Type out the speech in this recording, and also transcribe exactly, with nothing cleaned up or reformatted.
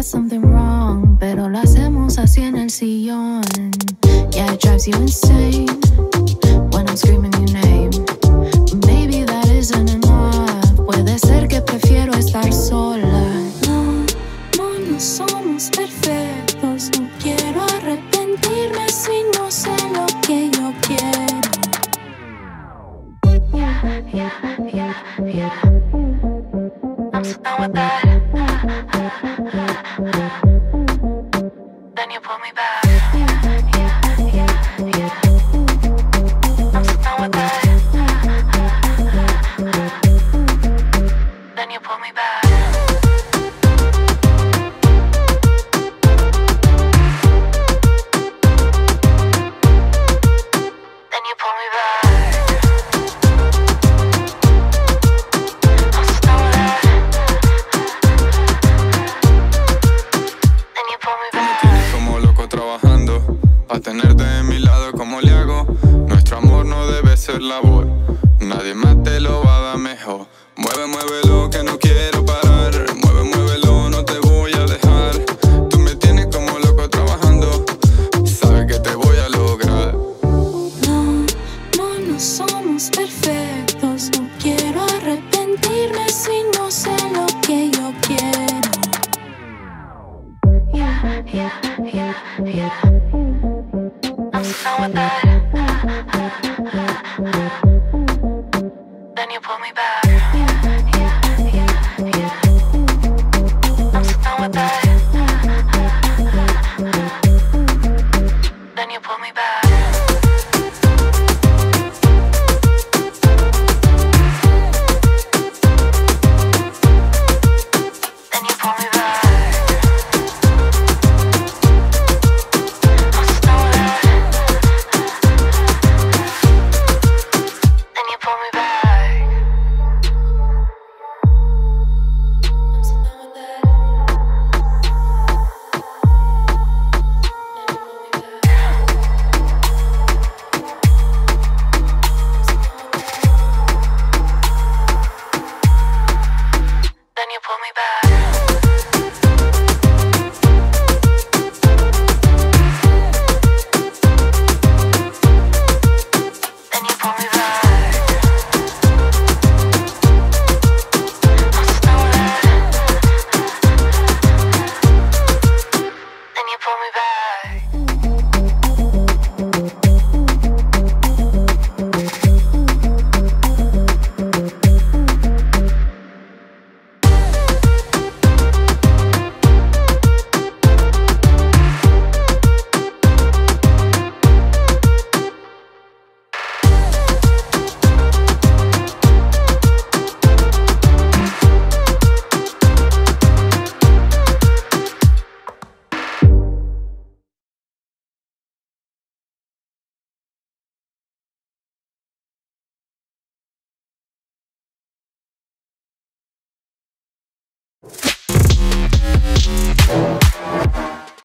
something wrong, pero lo hacemos así en el sillón. Yeah, it drives you insane when I'm screaming your name. Maybe that isn't enough. Puede ser que prefiero estar sola. No, no, no somos perfectos. No quiero arrepentirme si no sé lo que yo quiero. Yeah, yeah, yeah, yeah. I'm so done with that. Then you pull me back. Yeah, yeah, yeah, yeah. I'm so done with that. Then you pull me back. Then you pull me back. I'm so done with that. Then you pull me back. Me tienes como loco trabajando a tenerte de mi lado, ¿cómo le hago? Nuestro amor no debe ser labor, nadie más te lo va a dar mejor. Mueve, muévelo que no quiero parar. Mueve, muévelo, no te voy a dejar. Tú me tienes como loco trabajando, sabes que te voy a lograr. No, no, no somos perfectos. No quiero arrepentirme si no sé lo que yo quiero. Yeah, yeah, yeah, yeah. I'm so done with that. Then you pull me back. Yeah, yeah, yeah, yeah. I'm so done with that. Then you pull me back. Then you pull me back. I'm so done with that. Then you pull me back. I'm so done with that. Then you pull me back. Then you pull me back. I'm so done with that. Then you pull me back.